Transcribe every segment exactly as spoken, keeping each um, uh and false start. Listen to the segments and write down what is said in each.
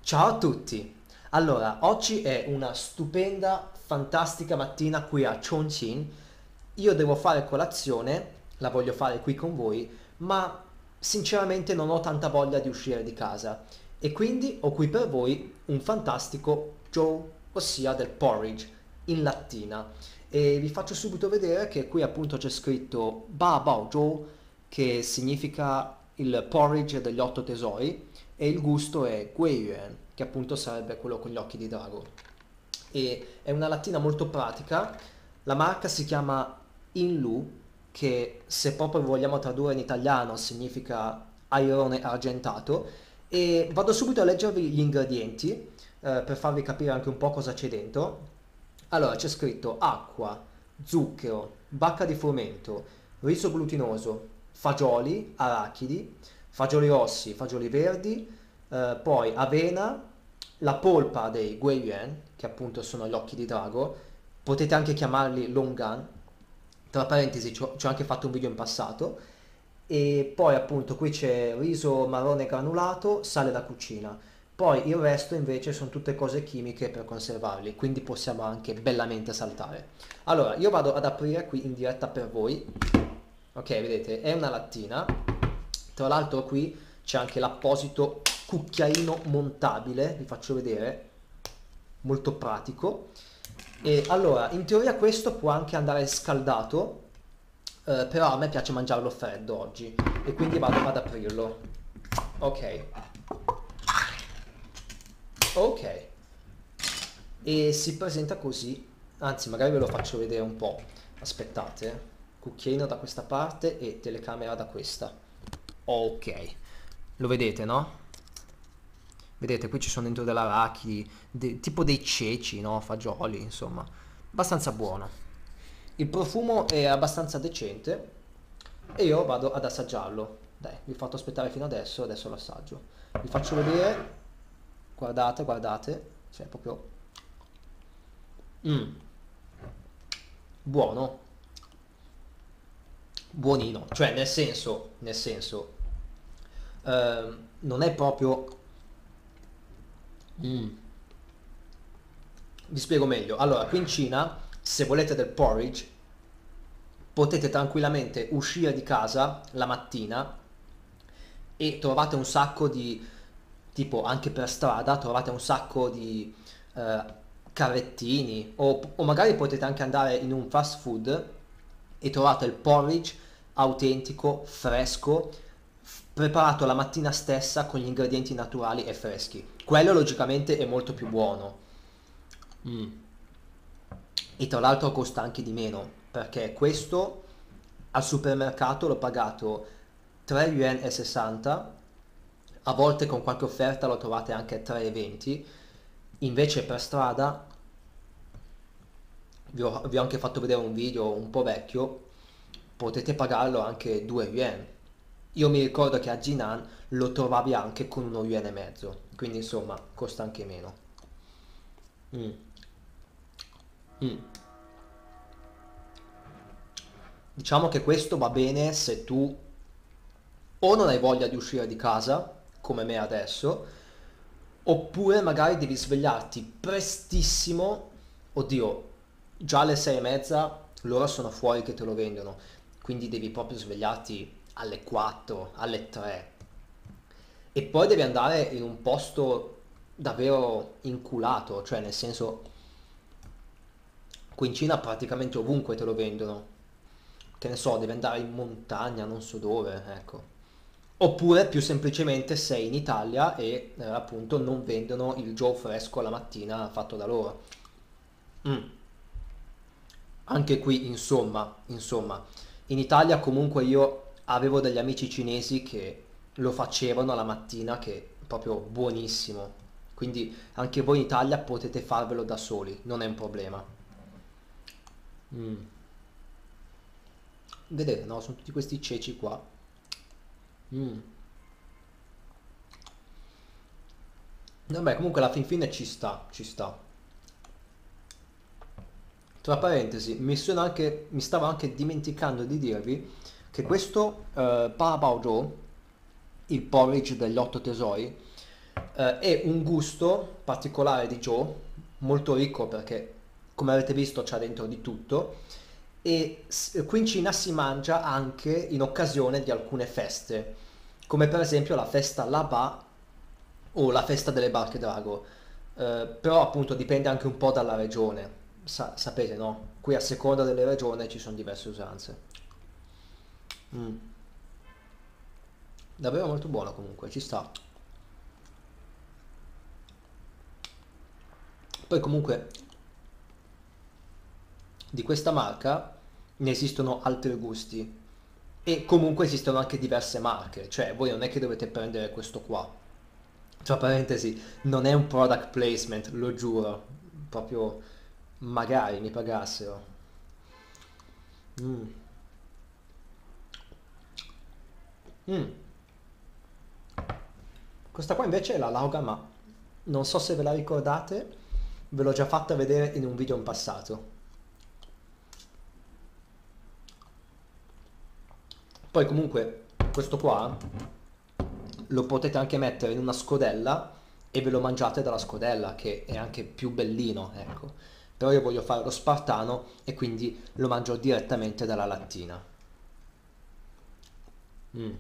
Ciao a tutti! Allora, oggi è una stupenda, fantastica mattina qui a Chongqing. Io devo fare colazione, la voglio fare qui con voi, ma sinceramente non ho tanta voglia di uscire di casa. E quindi ho qui per voi un fantastico Joe, ossia del porridge in lattina. E vi faccio subito vedere che qui appunto c'è scritto Ba Bao Joe, che significa il porridge degli otto tesori, e il gusto è Guiyuan, che appunto sarebbe quello con gli occhi di drago. E è una lattina molto pratica, la marca si chiama Inlu, che se proprio vogliamo tradurre in italiano significa airone argentato, e vado subito a leggervi gli ingredienti eh, per farvi capire anche un po' cosa c'è dentro. Allora, c'è scritto acqua, zucchero, bacca di frumento, riso glutinoso, fagioli, arachidi, fagioli rossi, fagioli verdi, eh, poi avena, la polpa dei guiyuan, che appunto sono gli occhi di drago, potete anche chiamarli longan, tra parentesi ci ho ci ho anche fatto un video in passato, e poi appunto qui c'è riso marrone granulato, sale da cucina. Poi il resto invece sono tutte cose chimiche per conservarli, quindi possiamo anche bellamente saltare. Allora, io vado ad aprire qui in diretta per voi. Ok, vedete, è una lattina. Tra l'altro qui c'è anche l'apposito cucchiaino montabile, vi faccio vedere, molto pratico. E allora, in teoria questo può anche andare scaldato, eh, però a me piace mangiarlo freddo oggi e quindi vado ad aprirlo. Ok, ok. E si presenta così, anzi magari ve lo faccio vedere un po'. Aspettate, cucchiaino da questa parte e telecamera da questa. Ok, lo vedete, no? Vedete, qui ci sono dentro dell'arachidi, de- tipo dei ceci, no? Fagioli, insomma. Abbastanza buono. Il profumo è abbastanza decente e io vado ad assaggiarlo. Dai, vi ho fatto aspettare fino adesso, adesso lo assaggio. Vi faccio vedere, guardate, guardate, cioè proprio... Mm, buono, buonino, cioè nel senso, nel senso, ehm, non è proprio... Mm, vi spiego meglio. Allora, qui in Cina, se volete del porridge, potete tranquillamente uscire di casa la mattina e trovate un sacco di, tipo anche per strada, trovate un sacco di eh, carrettini o, o magari potete anche andare in un fast food e trovate il porridge autentico, fresco, f- preparato la mattina stessa con gli ingredienti naturali e freschi. Quello logicamente è molto più buono. Mm. E tra l'altro costa anche di meno, perché questo al supermercato l'ho pagato tre e sessanta yuan, a volte con qualche offerta lo trovate anche a tre e venti, invece per strada vi ho, vi ho anche fatto vedere un video un po' vecchio, potete pagarlo anche due yuan. Io mi ricordo che a Jinan lo trovavi anche con uno yuan e mezzo, quindi insomma costa anche meno. Mm, mm. Diciamo che questo va bene se tu o non hai voglia di uscire di casa, come me adesso, oppure magari devi svegliarti prestissimo, oddio, già alle sei e mezza loro sono fuori che te lo vendono, quindi devi proprio svegliarti alle quattro, alle tre e poi devi andare in un posto davvero inculato, cioè nel senso qui in Cina praticamente ovunque te lo vendono, che ne so, devi andare in montagna, non so dove, ecco. Oppure più semplicemente sei in Italia e eh, appunto non vendono il Joe fresco la mattina fatto da loro. Mm. Anche qui, insomma, insomma, in Italia comunque io avevo degli amici cinesi che lo facevano la mattina, che è proprio buonissimo. Quindi anche voi in Italia potete farvelo da soli, non è un problema. Mm. Vedete, no? Sono tutti questi ceci qua. Mm. Vabbè, comunque alla fin fine ci sta, ci sta. Tra parentesi, mi sono anche, mi stavo anche dimenticando di dirvi che questo eh, Pa Bao Zhou, il porridge degli otto tesori, Eh, è un gusto particolare di Joe, molto ricco perché come avete visto c'ha dentro di tutto e s- qui in Cina si mangia anche in occasione di alcune feste, come per esempio la festa Laba o la festa delle barche drago. Eh, però appunto dipende anche un po' dalla regione. Sa- sapete, no? Qui a seconda delle regioni ci sono diverse usanze. Mm. Davvero molto buono comunque, ci sta. Poi comunque di questa marca ne esistono altri gusti e comunque esistono anche diverse marche, cioè voi non è che dovete prendere questo qua. Tra parentesi, non è un product placement, lo giuro, proprio magari mi pagassero. Mm. Mm. Questa qua invece è la Lauga Ma. Non so se ve la ricordate, ve l'ho già fatta vedere in un video in passato. Poi comunque questo qua lo potete anche mettere in una scodella e ve lo mangiate dalla scodella, che è anche più bellino, ecco. Però io voglio fare lo spartano e quindi lo mangio direttamente dalla lattina. Mm,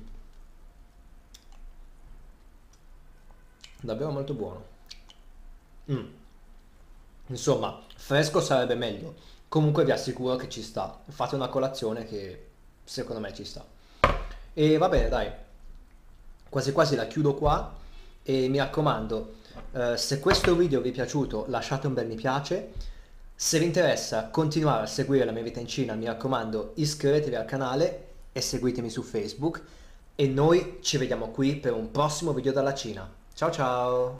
davvero molto buono. Mm. Insomma, fresco sarebbe meglio. Comunque vi assicuro che ci sta. Fate una colazione che secondo me ci sta. E va bene, dai, quasi quasi la chiudo qua e mi raccomando, eh, se questo video vi è piaciuto lasciate un bel mi piace. Se vi interessa continuare a seguire la mia vita in Cina, mi raccomando, iscrivetevi al canale e seguitemi su Facebook. E noi ci vediamo qui per un prossimo video dalla Cina. Ciao ciao!